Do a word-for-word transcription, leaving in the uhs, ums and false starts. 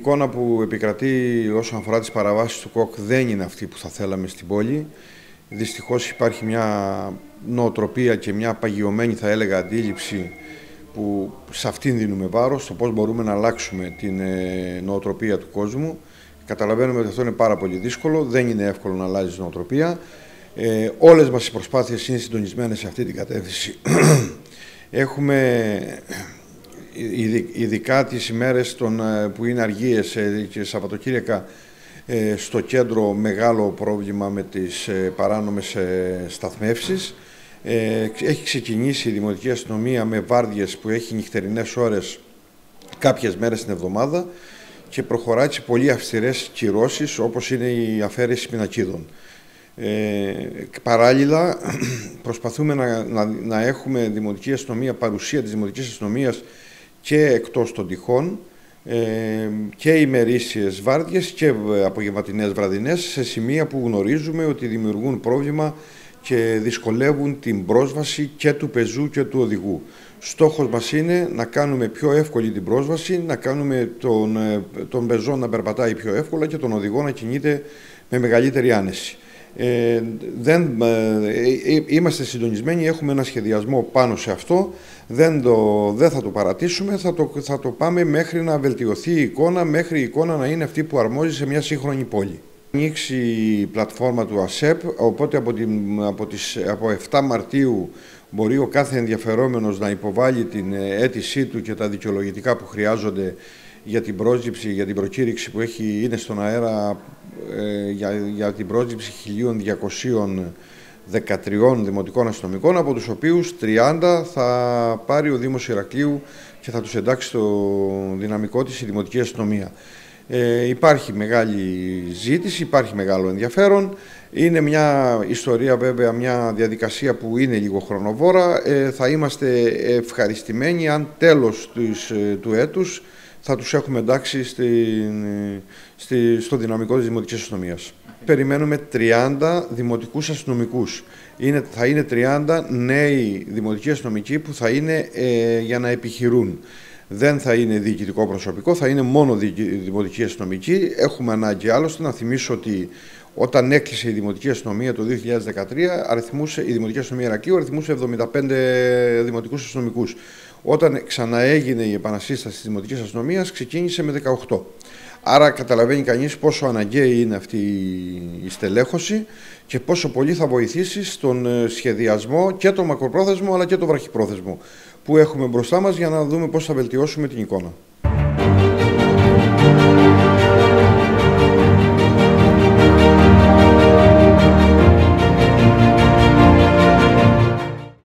εικόνα που επικρατεί όσον αφορά τις παραβάσεις του ΚΟΚ δεν είναι αυτή που θα θέλαμε στην πόλη. Δυστυχώς υπάρχει μια νοοτροπία και μια παγιωμένη, θα έλεγα, αντίληψη που σε αυτήν δίνουμε βάρος, στο πώς μπορούμε να αλλάξουμε την νοοτροπία του κόσμου. Καταλαβαίνουμε ότι αυτό είναι πάρα πολύ δύσκολο, δεν είναι εύκολο να αλλάζει νοοτροπία. Ε, όλες μας οι προσπάθειες είναι συντονισμένες σε αυτή την κατεύθυνση. Έχουμε ειδικά τις ημέρες των, που είναι αργίες και Σαββατοκύριακα στο κέντρο μεγάλο πρόβλημα με τις παράνομες σταθμεύσεις. Έχει ξεκινήσει η Δημοτική Αστυνομία με βάρδιες που έχει νυχτερινές ώρες κάποιες μέρες την εβδομάδα και προχωράει σε πολύ αυστηρές κυρώσεις, όπως είναι η αφαίρεση πινακίδων. Ε, παράλληλα προσπαθούμε να, να, να έχουμε δημοτική αστυνομία, παρουσία της Δημοτικής Αστυνομίας και εκτός των τυχών ε, και ημερήσιες βάρδιες και απογευματινές βραδινές σε σημεία που γνωρίζουμε ότι δημιουργούν πρόβλημα και δυσκολεύουν την πρόσβαση και του πεζού και του οδηγού. Στόχος μας είναι να κάνουμε πιο εύκολη την πρόσβαση, να κάνουμε τον, τον πεζό να περπατάει πιο εύκολα και τον οδηγό να κινείται με μεγαλύτερη άνεση. Ε, δεν, ε, είμαστε συντονισμένοι, έχουμε ένα σχεδιασμό πάνω σε αυτό, δεν, το, δεν θα το παρατήσουμε, θα το, θα το πάμε μέχρι να βελτιωθεί η εικόνα, μέχρι η εικόνα να είναι αυτή που αρμόζει σε μια σύγχρονη πόλη. Ανοίξει η πλατφόρμα του ΑΣΕΠ, οπότε από, την, από, τις, από επτά Μαρτίου μπορεί ο κάθε ενδιαφερόμενος να υποβάλει την αίτησή του και τα δικαιολογητικά που χρειάζονται για την πρόσληψη, για την προκήρυξη που έχει, είναι στον αέρα ε, για, για την πρόσληψη χίλια διακόσια δεκατρία δημοτικών αστυνομικών, από τους οποίους τριάντα θα πάρει ο Δήμος Ηρακλείου και θα τους εντάξει στο δυναμικό της η Δημοτική Αστυνομία. Ε, υπάρχει μεγάλη ζήτηση, υπάρχει μεγάλο ενδιαφέρον. Είναι μια ιστορία, βέβαια, μια διαδικασία που είναι λίγο χρονοβόρα. Ε, θα είμαστε ευχαριστημένοι αν τέλος της, του έτους θα τους έχουμε εντάξει στην, στη, στο δυναμικό της Δημοτικής Αστυνομίας. Περιμένουμε τριάντα δημοτικούς αστυνομικούς. Είναι, θα είναι τριάντα νέοι δημοτικοί αστυνομικοί που θα είναι ε, για να επιχειρούν. Δεν θα είναι διοικητικό προσωπικό, θα είναι μόνο δημοτική αστυνομική. Έχουμε ανάγκη άλλωστε να θυμίσω ότι όταν έκλεισε η Δημοτική Αστυνομία το δύο χιλιάδες δεκατρία, αριθμούσε, η Δημοτική Αστυνομία Ηρακλείου αριθμούσε εβδομήντα πέντε δημοτικούς αστυνομικούς. Όταν ξαναέγινε η επανασύσταση της Δημοτικής Αστυνομίας, ξεκίνησε με δεκαοκτώ. Άρα καταλαβαίνει κανείς πόσο αναγκαία είναι αυτή η στελέχωση και πόσο πολύ θα βοηθήσει στον σχεδιασμό και το μακροπρόθεσμο αλλά και το βραχυπρόθεσμο που έχουμε μπροστά μας για να δούμε πώς θα βελτιώσουμε την εικόνα.